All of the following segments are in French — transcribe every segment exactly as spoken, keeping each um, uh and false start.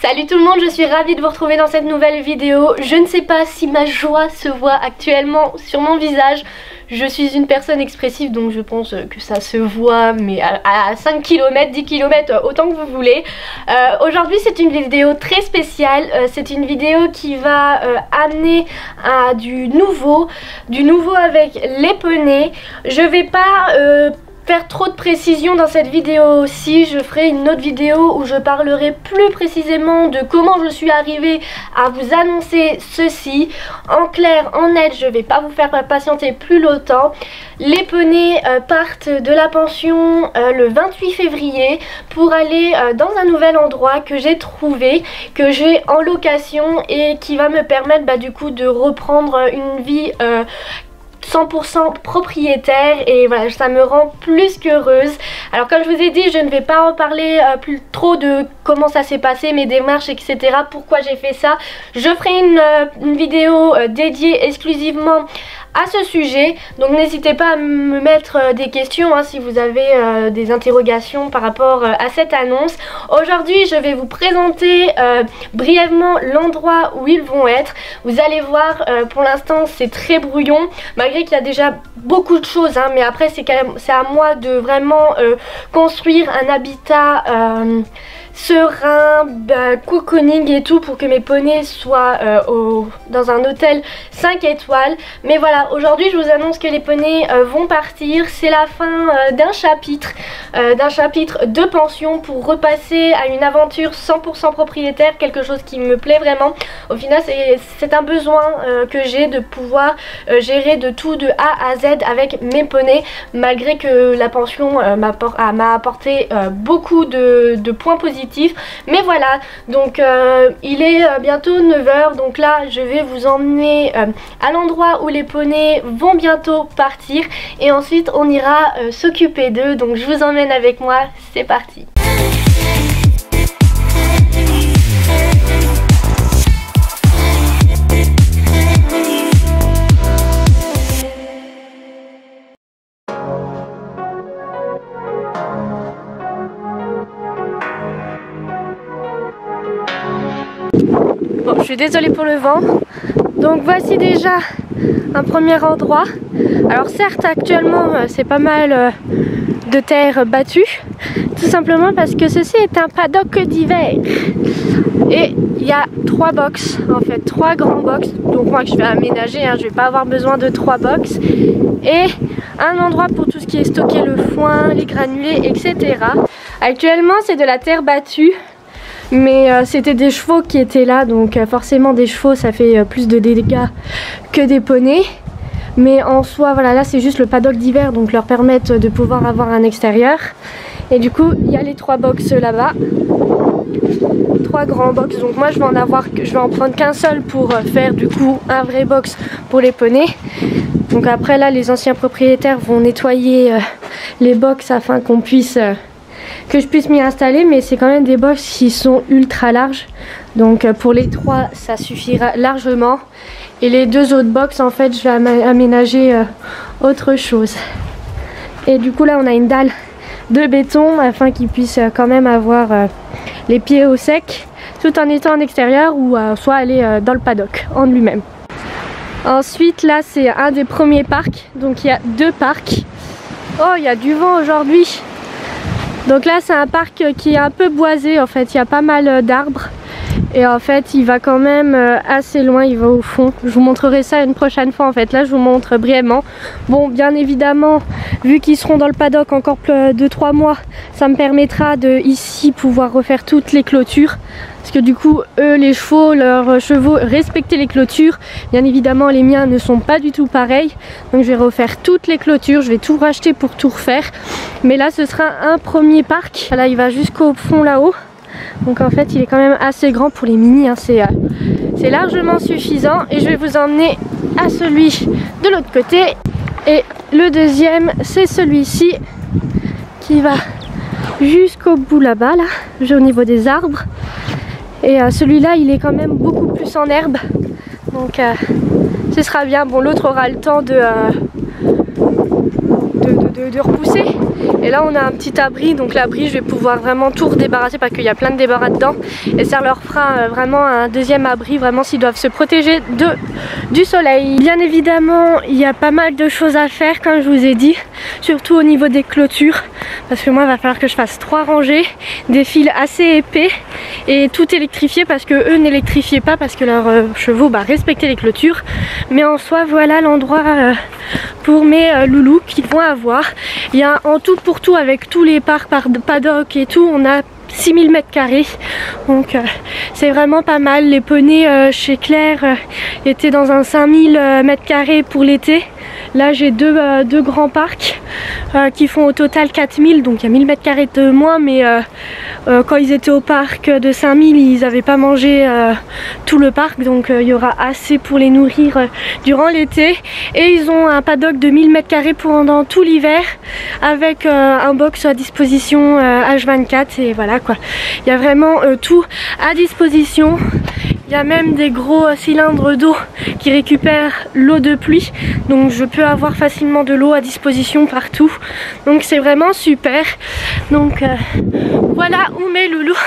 Salut tout le monde, je suis ravie de vous retrouver dans cette nouvelle vidéo. Je ne sais pas si ma joie se voit actuellement sur mon visage. Je suis une personne expressive, donc je pense que ça se voit, mais à, à cinq kilomètres, dix kilomètres, autant que vous voulez. Euh, Aujourd'hui c'est une vidéo très spéciale. euh, C'est une vidéo qui va euh, amener à du nouveau, du nouveau avec les poneys. Je vais pas... Euh, faire trop de précisions dans cette vidéo aussi. Je ferai une autre vidéo où je parlerai plus précisément de comment je suis arrivée à vous annoncer ceci. En clair, en net, je vais pas vous faire patienter plus longtemps. Les poneys euh, partent de la pension euh, le vingt-huit février pour aller euh, dans un nouvel endroit que j'ai trouvé, que j'ai en location et qui va me permettre bah, du coup de reprendre une vie euh, cent pour cent propriétaire, et voilà, ça me rend plus qu'heureuse. Alors comme je vous ai dit, je ne vais pas en parler euh, plus trop de comment ça s'est passé, mes démarches, et cetera. Pourquoi j'ai fait ça. Je ferai une, euh, une vidéo euh, dédiée exclusivement à ce sujet, donc n'hésitez pas à me mettre euh, des questions hein, si vous avez euh, des interrogations par rapport euh, à cette annonce. Aujourd'hui je vais vous présenter euh, brièvement l'endroit où ils vont être. Vous allez voir, euh, pour l'instant c'est très brouillon, malgré qu'il y a déjà beaucoup de choses hein, mais après c'est à moi de vraiment euh, construire un habitat euh, serein, bah, cocooning et tout, pour que mes poneys soient euh, au, dans un hôtel cinq étoiles. Mais voilà, aujourd'hui je vous annonce que les poneys euh, vont partir. C'est la fin euh, d'un chapitre, euh, d'un chapitre de pension, pour repasser à une aventure cent pour cent propriétaire, quelque chose qui me plaît vraiment. Au final c'est un besoin euh, que j'ai de pouvoir euh, gérer de tout de A à Z avec mes poneys, malgré que la pension euh, m'a apporté euh, beaucoup de, de points positifs. Mais voilà, donc euh, il est euh, bientôt neuf heures, donc là je vais vous emmener euh, à l'endroit où les poneys vont bientôt partir, et ensuite on ira euh, s'occuper d'eux. Donc je vous emmène avec moi, c'est parti. Bon, je suis désolée pour le vent. Donc voici déjà un premier endroit. Alors certes actuellement c'est pas mal euh, de terre battue, tout simplement parce que ceci est un paddock d'hiver. Et il y a trois box, en fait trois grands box. Donc moi que je vais aménager, hein, je vais pas avoir besoin de trois box. Et un endroit pour tout ce qui est stocker le foin, les granulés, et cetera. Actuellement c'est de la terre battue. Mais euh, c'était des chevaux qui étaient là, donc euh, forcément des chevaux ça fait euh, plus de dégâts que des poneys. Mais en soi voilà, là c'est juste le paddock d'hiver, donc leur permettre de pouvoir avoir un extérieur. Et du coup il y a les trois box là-bas, trois grands box. Donc moi je vais en avoir, je vais en prendre qu'un seul pour euh, faire du coup un vrai box pour les poneys. Donc après là les anciens propriétaires vont nettoyer euh, les box afin qu'on puisse... Euh, que je puisse m'y installer, mais c'est quand même des box qui sont ultra larges, donc pour les trois ça suffira largement, et les deux autres box en fait je vais aménager euh, autre chose. Et du coup là on a une dalle de béton afin qu'ils puissent euh, quand même avoir euh, les pieds au sec tout en étant en extérieur, ou euh, soit aller euh, dans le paddock en lui-même. Ensuite là c'est un des premiers parcs, donc il y a deux parcs. Oh, il y a du vent aujourd'hui. Donc là c'est un parc qui est un peu boisé, en fait il y a pas mal d'arbres, et en fait il va quand même assez loin, il va au fond. Je vous montrerai ça une prochaine fois, en fait là je vous montre brièvement. Bon, bien évidemment vu qu'ils seront dans le paddock encore deux trois mois, ça me permettra de ici pouvoir refaire toutes les clôtures, parce que du coup eux les chevaux, leurs chevaux respectaient les clôtures. Bien évidemment les miens ne sont pas du tout pareils, donc je vais refaire toutes les clôtures, je vais tout racheter pour tout refaire. Mais là ce sera un premier parc, là il va jusqu'au fond là-haut, donc en fait il est quand même assez grand pour les mini hein. C'est euh, c'est largement suffisant, et je vais vous emmener à celui de l'autre côté. Et le deuxième c'est celui-ci qui va jusqu'au bout là-bas, là, au niveau des arbres. Et euh, celui-là il est quand même beaucoup plus en herbe, donc euh, ce sera bien. Bon, l'autre aura le temps de, euh, de, de, de, de repousser, Et là on a un petit abri, donc l'abri je vais pouvoir vraiment tout redébarrasser parce qu'il y a plein de débarras dedans. Et ça leur fera vraiment un deuxième abri, vraiment s'ils doivent se protéger de, du soleil. Bien évidemment il y a pas mal de choses à faire comme je vous ai dit, surtout au niveau des clôtures. Parce que moi il va falloir que je fasse trois rangées, des fils assez épais et tout électrifié parce que eux n'électrifiaient pas parce que leurs euh, chevaux bah, respectaient les clôtures. Mais en soi voilà l'endroit euh, pour mes euh, loulous qu'ils vont avoir. Il y a en tout pour tout avec tous les parcs, par paddock et tout, on a six mille mètres carrés, donc euh, c'est vraiment pas mal. Les poneys euh, chez Claire euh, étaient dans un cinq mille mètres carrés pour l'été. Là j'ai deux, euh, deux grands parcs euh, qui font au total quatre mille, donc il y a mille mètres carrés de moins, mais euh, euh, quand ils étaient au parc de cinq mille ils n'avaient pas mangé euh, tout le parc, donc euh, il y aura assez pour les nourrir euh, durant l'été. Et ils ont un paddock de mille mètres carrés pendant tout l'hiver avec euh, un box à disposition euh, H vingt-quatre et voilà quoi. Il y a vraiment euh, tout à disposition. Il y a même des gros euh, cylindres d'eau qui récupèrent l'eau de pluie, donc je peux avoir facilement de l'eau à disposition partout, donc c'est vraiment super. Donc euh, voilà où mes loulous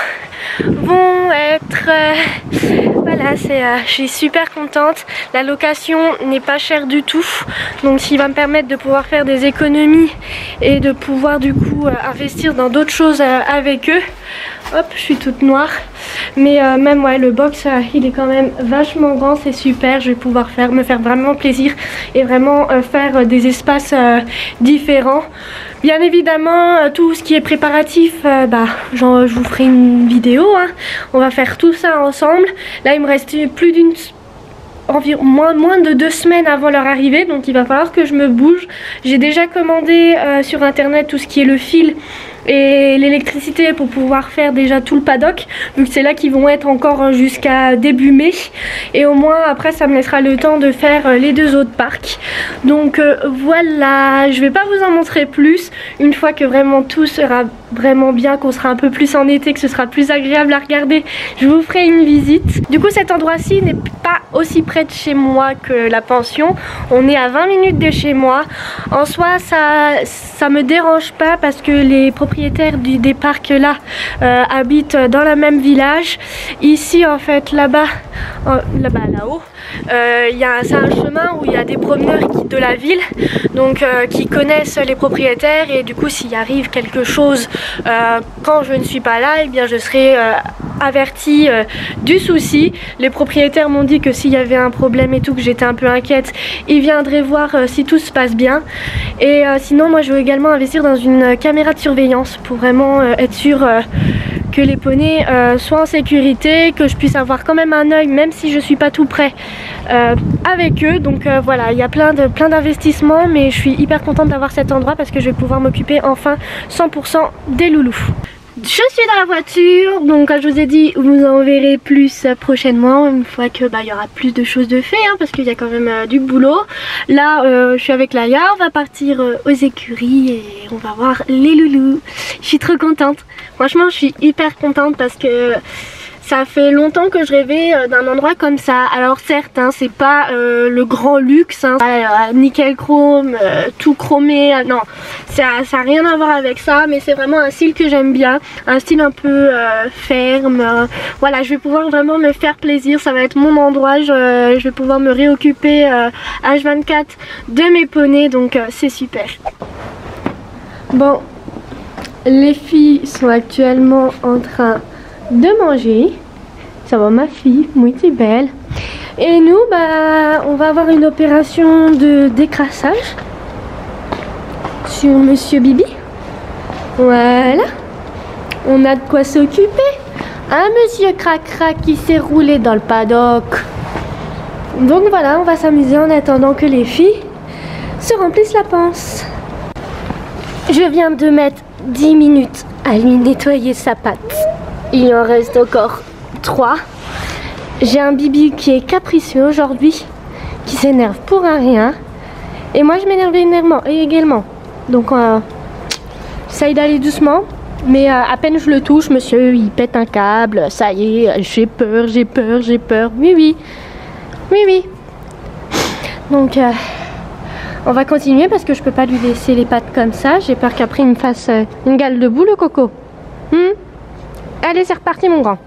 vont être. euh, voilà, c'est, euh, je suis super contente. La location n'est pas chère du tout, donc ce qui va me permettre de pouvoir faire des économies et de pouvoir du coup euh, investir dans d'autres choses euh, avec eux. Hop, je suis toute noire. Mais euh, même ouais, le box euh, il est quand même vachement grand, c'est super. Je vais pouvoir faire, me faire vraiment plaisir et vraiment euh, faire euh, des espaces euh, différents. Bien évidemment euh, tout ce qui est préparatif, euh, bah, genre, je vous ferai une vidéo, hein. On va faire tout ça ensemble. Là il me reste plus d'une environ moins, moins de deux semaines avant leur arrivée, donc il va falloir que je me bouge. J'ai déjà commandé euh, sur internet tout ce qui est le fil et l'électricité pour pouvoir faire déjà tout le paddock, vu que c'est là qu'ils vont être encore jusqu'à début mai, et au moins après ça me laissera le temps de faire les deux autres parcs. Donc euh, voilà, je vais pas vous en montrer plus. Une fois que vraiment tout sera vraiment bien, qu'on sera un peu plus en été, que ce sera plus agréable à regarder, je vous ferai une visite. Du coup cet endroit-ci n'est pas aussi près de chez moi que la pension, on est à vingt minutes de chez moi. En soi ça, ça me dérange pas parce que les propriétaires du, des parcs là euh, habitent dans le même village. Ici en fait là-bas, là-bas là-haut, euh, c'est un chemin où il y a des promeneurs qui, de la ville, donc euh, qui connaissent les propriétaires, et du coup s'il arrive quelque chose euh, quand je ne suis pas là, et eh bien je serai euh, avertie euh, du souci. Les propriétaires m'ont dit que s'il y avait un problème et tout, que j'étais un peu inquiète, ils viendraient voir euh, si tout se passe bien. Et euh, sinon moi je veux également investir dans une caméra de surveillance pour vraiment euh, être sûre euh, que les poneys euh, soient en sécurité, que je puisse avoir quand même un œil même si je suis pas tout près euh, avec eux. Donc euh, voilà, il y a plein de plein d'investissements, mais je suis hyper contente d'avoir cet endroit parce que je vais pouvoir m'occuper enfin cent pour cent des loulous. Je suis dans la voiture, donc comme je vous ai dit, vous en verrez plus prochainement, une fois que bah, y aura plus de choses de fait, hein, parce qu'il y a quand même euh, du boulot. Là euh, je suis avec Laïa, on va partir euh, aux écuries et on va voir les loulous. Je suis trop contente, franchement je suis hyper contente parce que ça fait longtemps que je rêvais euh, d'un endroit comme ça. Alors certes, hein, c'est pas euh, le grand luxe, hein, euh, nickel chrome, euh, tout chromé, euh, non, ça n'a rien à voir avec ça, mais c'est vraiment un style que j'aime bien, un style un peu euh, ferme. Euh, voilà, je vais pouvoir vraiment me faire plaisir, ça va être mon endroit, je, euh, je vais pouvoir me réoccuper euh, H vingt-quatre de mes poneys, donc euh, c'est super. Bon, les filles sont actuellement en train de manger. Ça va ma fille, muy belle. Et nous bah on va avoir une opération de décrassage sur Monsieur Bibi. Voilà, on a de quoi s'occuper. Un Monsieur Cracra qui s'est roulé dans le paddock. Donc voilà, on va s'amuser en attendant que les filles se remplissent la panse. Je viens de mettre dix minutes à lui nettoyer sa patte. Il en reste encore trois. J'ai un Bibi qui est capricieux aujourd'hui, qui s'énerve pour un rien. Et moi je m'énerve également. Donc euh, j'essaye d'aller doucement. Mais euh, à peine je le touche, monsieur il pète un câble. Ça y est, j'ai peur, j'ai peur, j'ai peur. Oui, oui. Oui, oui. Donc euh, on va continuer parce que je peux pas lui laisser les pattes comme ça. J'ai peur qu'après il me fasse euh, une gale de boue le coco. Hmm. Allez, c'est reparti mon grand.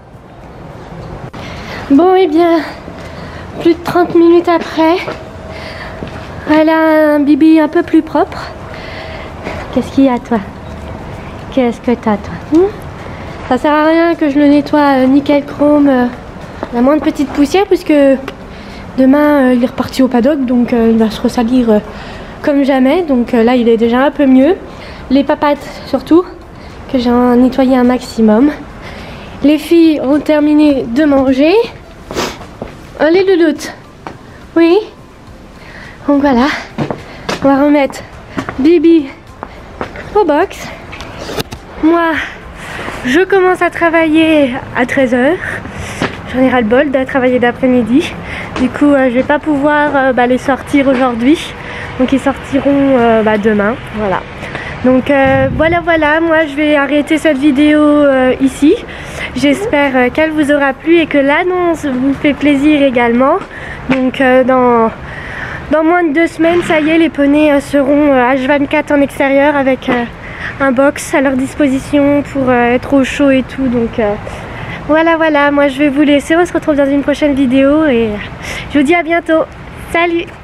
Bon, et eh bien, plus de trente minutes après, elle a un bibi un peu plus propre. Qu'est-ce qu'il y a toi? Qu'est-ce que t'as toi? hmm Ça sert à rien que je le nettoie euh, nickel chrome, euh, la moindre petite poussière, puisque demain euh, il est reparti au paddock, donc euh, il va se ressalir euh, comme jamais. Donc euh, là il est déjà un peu mieux. Les papates surtout, que j'ai nettoyé un maximum. Les filles ont terminé de manger. Oh, les louloutes. Oui. Donc voilà. On va remettre Bibi au box. Moi, je commence à travailler à treize heures. J'en ai ras le bol de travailler d'après-midi. Du coup, euh, je vais pas pouvoir euh, bah, les sortir aujourd'hui. Donc ils sortiront euh, bah, demain. Voilà. Donc euh, voilà voilà, moi je vais arrêter cette vidéo euh, ici. J'espère euh, qu'elle vous aura plu et que l'annonce vous fait plaisir également. Donc euh, dans, dans moins de deux semaines, ça y est, les poneys euh, seront euh, H vingt-quatre en extérieur avec euh, un box à leur disposition pour euh, être au chaud et tout. Donc euh, voilà voilà, moi je vais vous laisser, on se retrouve dans une prochaine vidéo et je vous dis à bientôt. Salut!